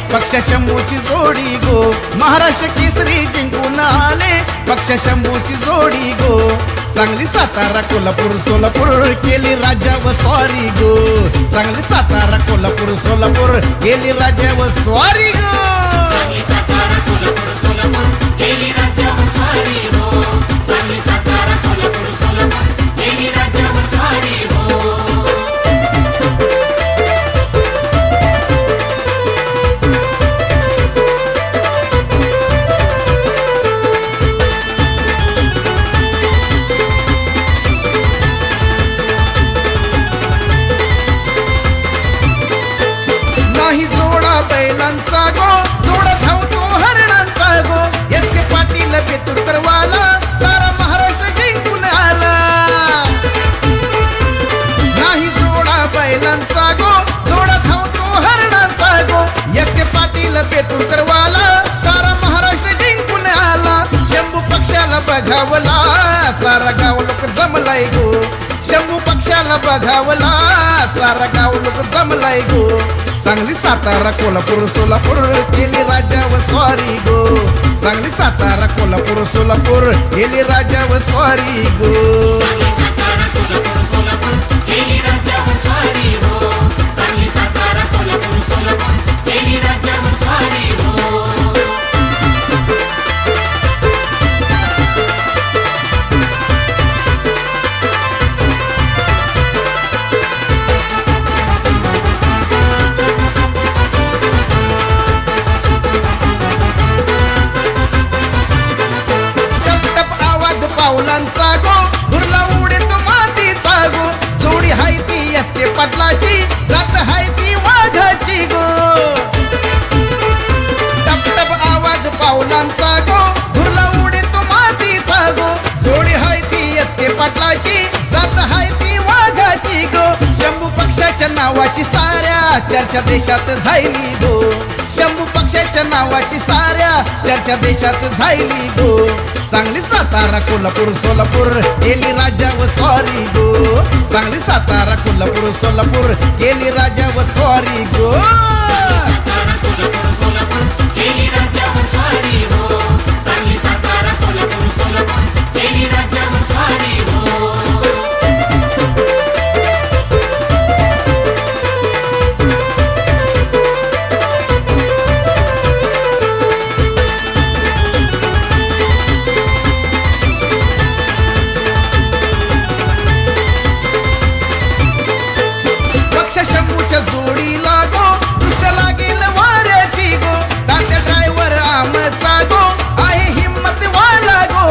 पक्ष शंभूची जोडी गो, महाराष्ट्र केसरी जिंकून आले पक्ष शंभूची जोडी गो. सांगली सातारा कोल्हापूर सोलापूर केली राज्यावर स्वारी गो. सांगली सातारा कोल्हापूर सोलापूर केली राज्यावर स्वारी गो. सांगली सातारा कोल्हापूर सोलापूर केली राज्यावर स्वारी गो. सांगली सातारा कोल्हापूर सोलापूर केली राज्यावर स्वारी गो. नाही जोडा बैलांचा गो, जोडा धावतो हरणांचा गो. एस के पाटील बेतुरकरवाला सारा महाराष्ट्र जिंकून आला. नाही जोडा बैलांचा गो, जोडा धावतो हरणांचा गो. एस के पाटील बेतुरकरवाला सारा महाराष्ट्र जिंकून आला. शंभू पक्षाला बघावला सारा गाव लोक जमलाय गो. शंभू पक्षाला बघावला सारा गाव लोक जमलाय गो. सांगली सातारा कोल्हापूर सोलापूर केली राज्यावर स्वारी गो. सांगली सातारा कोल्हापूर सोलापूर केली राज्यावर स्वारी गो. सांगली सातारा कोल्हापूर सोलापूर केली राज्यावर स्वारी गो. सांगली सातारा कोल्हापूर सोलापूर केली राज्यावर स्वारी गो. पावलांचा गो, धुरला उडे तो मातीचा गो. जोडी हाय ती एस के पाटलाची, जात हाय ती वाघाची गो. टपटप आवाज पावलांचा गो, धुरला उडे तो मातीचा गो. जोडी हाय ती एस के पाटलाची, जात हाय ती वाघाची गो. शंभू पक्षाच्या नावाची साऱ्या चर्चा देशात झाली गो. शंभू पक्षाच्या नावाची साऱ्या चर्चा देशात झाली गो. सांगली सातारा कोल्हापूर सोलापूर केली राज्यावर स्वारी गो. सांगली सातारा कोल्हापूर सोलापूर केली राज्यावर स्वारी गो. सातारा कोल्हापूर सोलापूर केली राज्यावर स्वारी गो. सांगली सातारा कोल्हापूर सोलापूर केली राज्यावर स्वारी गो. शंभूच्या जोडीला गो, दृष्ट लागेल वाऱ्याची गो. तात्या ड्रायव्हर आमचा गो, आहे हिम्मत वाला गो.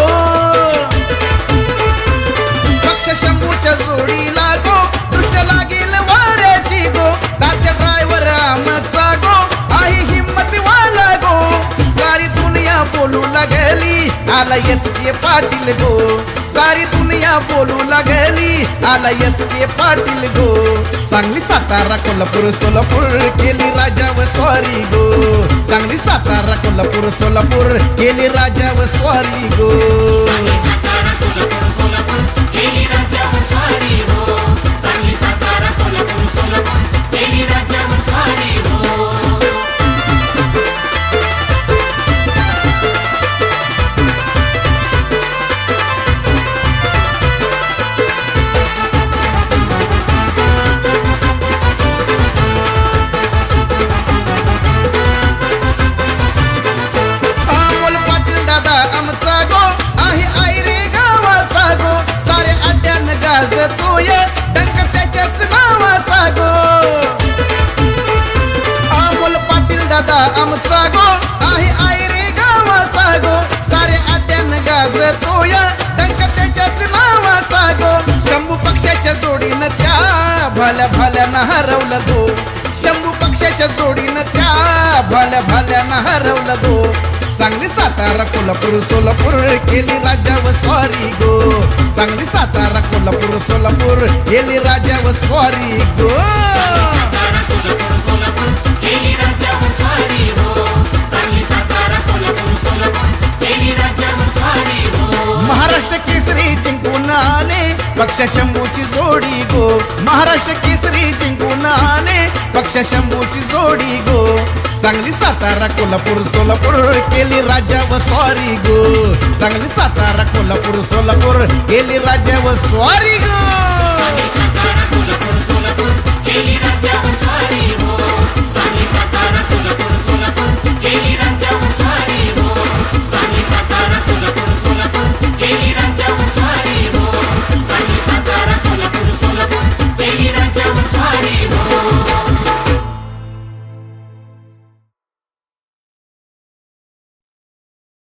पक्ष शंभूच्या जोडीला गो, दृष्ट लागेल वाऱ्याची गो. तात्या ड्रायव्हर आमचा गो, आहे हिम्मत वाला गो. सारी दुनिया बोलू लागली आला एस के पाटील गो. सारी दुनिया बोलू लागली आला एस के पाटील गो. सांगली सातारा कोल्हापूर सोलापूर केली राज्यावर स्वारी गो. सांगली सातारा कोल्हापूर सोलापूर केली राज्यावर स्वारी गो. सांगली सातारा कोल्हापूर सोलापूर केली राज्यावर स्वारी गो. सांगली सातारा कोल्हापूर सोलापूर केली राज्यावर स्वारी गो. गाजतोय डंक त्याच्याच नावाचा गो. अमोल पाटील दादा आमचा गो, आहे आयरे गावाचा गो. सारे अड्ड्यान गाजतोय डंक त्याच्याच नावाचा गो. शंभू पक्षाच्या जोडीनं त्या भाल्या भाल्यानं हरवलं गो. शंभू पक्षाच्या जोडीनं त्या भाल्या भाल्यानं हरवलं गो. सांगली सातारा कोल्हापूर सोलापूर केली राज्यावर स्वारी गो. सांगली सातारा कोल्हापूर सोलापूर केली राज्यावर स्वारी गो. सातारा कोल्हापूर सोलापूर केली राज्यावर स्वारी गो. सांगली सातारा कोल्हापूर सोलापूर केली राज्यावर स्वारी गो. महाराष्ट्र केसरी जिंकून आले पक्ष शंभूची जोडी गो महाराष्ट्र केसरी जिंकून आले पक्ष शंभूची जोडी गो सांगली सातारा कोल्हापूर सोलापूर केली राज्यावर स्वारी गो सांगली सातारा कोल्हापूर सोलापूर केली राज्यावर स्वारी गो सांगली सातारा कोल्हापूर सोलापूर